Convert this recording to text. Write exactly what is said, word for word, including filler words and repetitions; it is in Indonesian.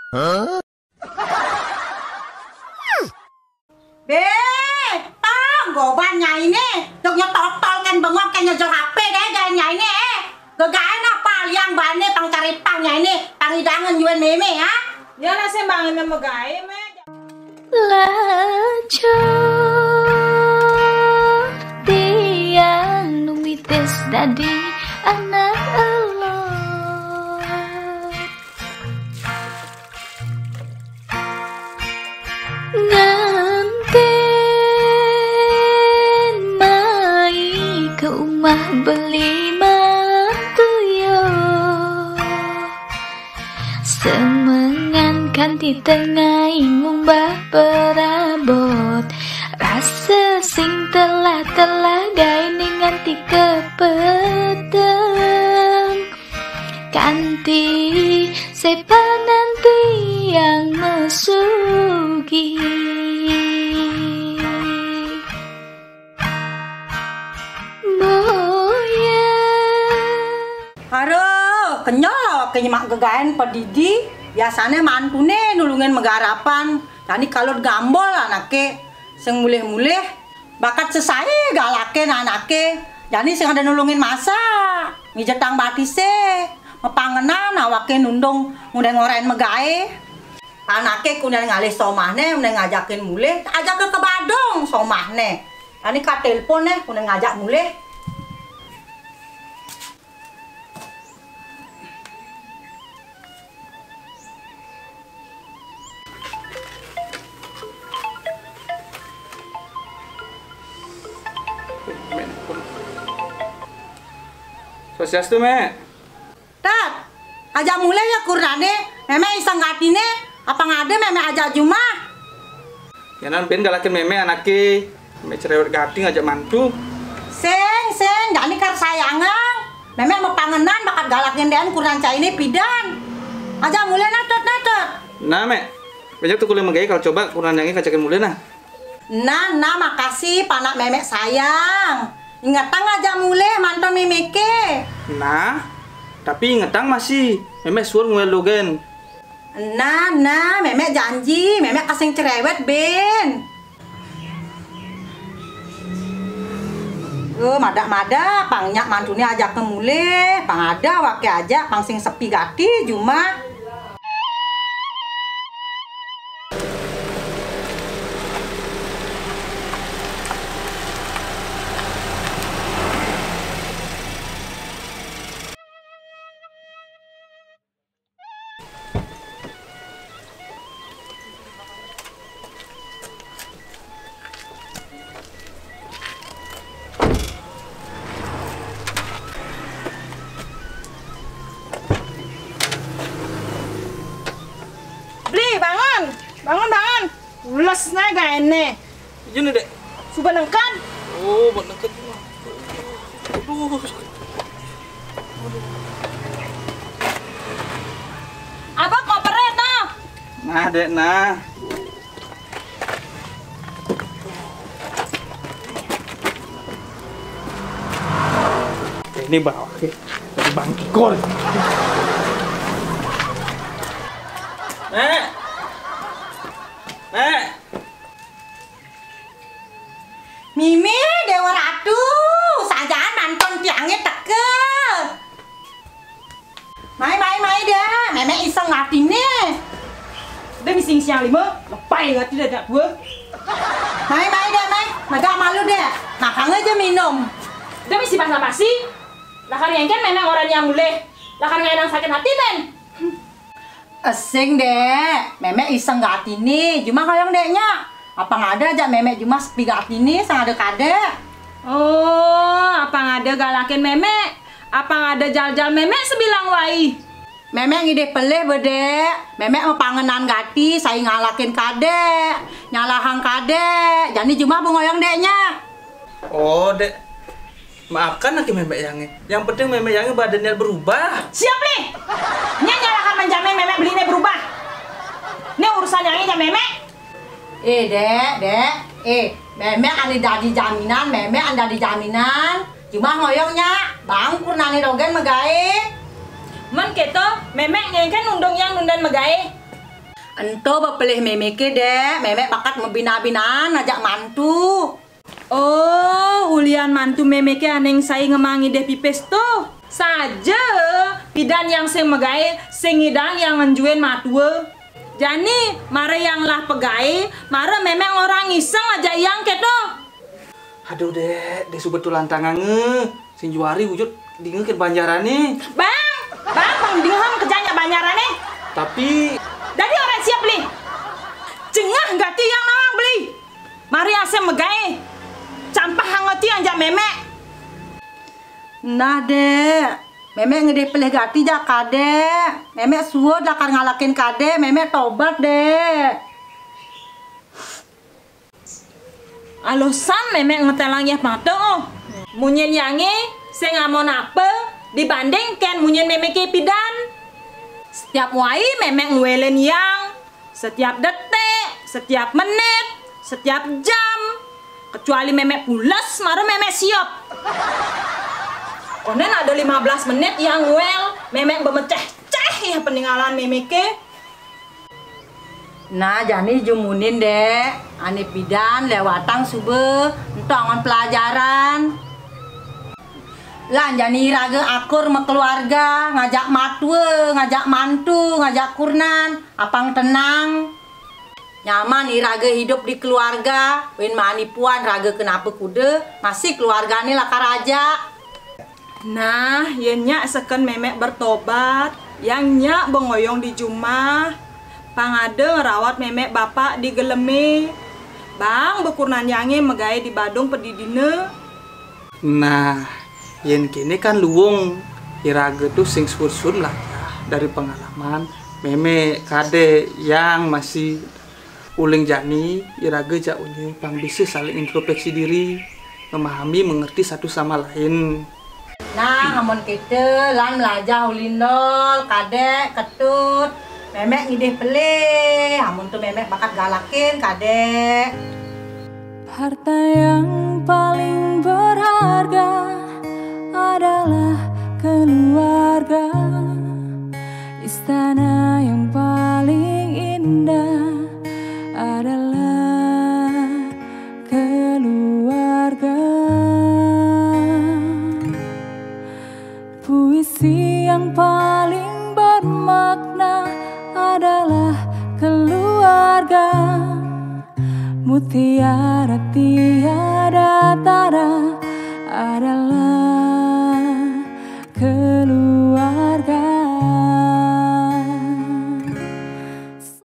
Hah? Be, tong goban nyai ini, tuk nyototol kan bengok kan nyojol H P deh gaya nyai ini eh. Gegain apa liang bane pang cari pang nyai ini, pang hidangan jual meme ha? Ya lah saya bangun sama gaya me. Lajo tiang numites dadi anak elo nganten mai ke rumah beli mantu yo semengan kan di tengah ngumbah perabot rasa sing telah-telah gai nganti kepeteng kanti sepa nanti yang mesugi moya Aduh, kenyal kenyemak gegain pedidi. Biasanya mantune nulungin megarapan. Jadi kalau gambol anake sing mulih-mulih bakat sesai galake anake. Jadi sing ada nulungin masak, ngijetang batise, mepangenan awake nundung ngundang ngorain megae. Anake kunyang ngalih somahne, mending ngajakin mulih, ajak ke Badung somahne. Jadi ka telepon nih, kunyang ngajak mulih. Sosiastu me. Tat, aja mulai ya kurnane, meme iseng gatine, apa ngade meme aja cuma. Ya nan ben galakin meme anake, meme cerewet gati ngajak mantu. Seng, seng, jani kar sayangan. Meme mau pangenan bakat galakin dean kurnan cai ini pidan. Aja mulai natot natot. Nah me, banyak tuh kuliah megai kalau coba kurang yangi kacakin mulai nah. Nah, nah makasih panak meme sayang. Ingatang aja mulai mantan mimike. Nah, tapi ingetang masih, meme suruh mulai logen. Nah, nah, meme janji, meme kasih cerewet ben. Oh, mada-mada, pangnya mantunya ajak ke mulai, pang ada wake aja, pang sing sepi gati, cuma. Bangun bangun, ulas na gane. Yun dek. Suba nengkan. Oh, buat nengkan. Aduh. Apa kopernya tuh? Nah dek nah. Ini bawa ke dari Bang Kikor. Nek. Nek. Mimi Dewa Ratu, sajaan manton tiangnya teke. Mai mai mai dah, meme iseng ngatine. Udah mising siang lima, lepai gak tidak ada gue. Mai mai dah mai, magak malu deh. Makan aja minum. Udah misi basa-basi. Lakar yang kan memang orang yang mulai. Lakar yang sakit hati men. Esing deh, meme iseng ngatine. Cuma kayang deknya. Apa ngada aja meme cuma sepi gatine, sang ada kade. Oh, apa ngada galakin meme? Apa ngada jal-jal meme sebilang wai? Meme ngide peleh bede. Meme mau pangenan gati, saya ngalakin kade. Nyalahang kade. Jadi cuma bungoyong deknya. Oh, dek. Maafkan lagi meme yangi. Yang penting meme yangi badannya berubah. Siap nih. Nya nyalakan menjamin meme belinya berubah. Ini urusan yang ini meme. Eh dek, dek, eh meme ada jadi jaminan, meme ada di jaminan. Cuma ngoyongnya, bangkur nani rogen megae. Man keto, meme ngengken nundong yang nundan megae. Ento bepelih memeke dek, memek bakat membina-binaan ngajak mantu. Oh, ulian mantu memeke aneng saya ngemangi deh pipes tuh. Saja pidan yang sing megai sing ngidang yang ngenjuin matue. Jani mare yang lah pegai, mare memang orang iseng aja yang keto. Aduh dek, dek subetulan tangange. Sing juari wujud dingeun banjarane. Bang, bang, bang dingeun kerjanya banjarane. Tapi Dari orang siap beli. Cengah gati yang nawang beli. Mari asem megai. Campah hangoti anjak memek. Nah dek, memek ngede pelih gati jak kadek. Memek suwo dakar ngalakin kadek, memek tobat dek. Alasan memek ngetelang ya pato oh. Munyen yange saya ngamon apa dibanding ken munyen memek pidan. Setiap wai memek nguelen yang, setiap detik, setiap menit, setiap jam. Kecuali memek pulas, mara memek siap. Konen ada lima belas menit yang nguel, memek bermeceh-ceh ya peninggalan memeke. Nah jani jumunin dek, ane pidan lewatang sube, entongan pelajaran. Lah jani raga akur sama keluarga, ngajak matwe, ngajak mantu, ngajak kurnan, apang tenang. Nyaman iraga hidup di keluarga, win mani puan raga kenapa kude, masih keluargane lakar aja. Nah, yen nyak seken memek bertobat, yang nyak bengoyong di jumah, pangade ngerawat memek bapak di geleme. Bang bekurnan yange megai di Badung pedidine. nah, yen kini kan luwung iraga tuh sing sur-sur lah ya, dari pengalaman meme kade yang masih uling jani iraga jauhnya pang bisa saling introspeksi diri, memahami mengerti satu sama lain. Nah, amun kita lan melajah ulindol, kadek, ketut, memek ngidih pelih, amun tuh memek bakat galakin kadek. Harta yang paling berharga adalah keluarga. Istana yang paling indah adalah keluarga. Puisi yang paling bermakna adalah keluarga. Mutiara tiada tara adalah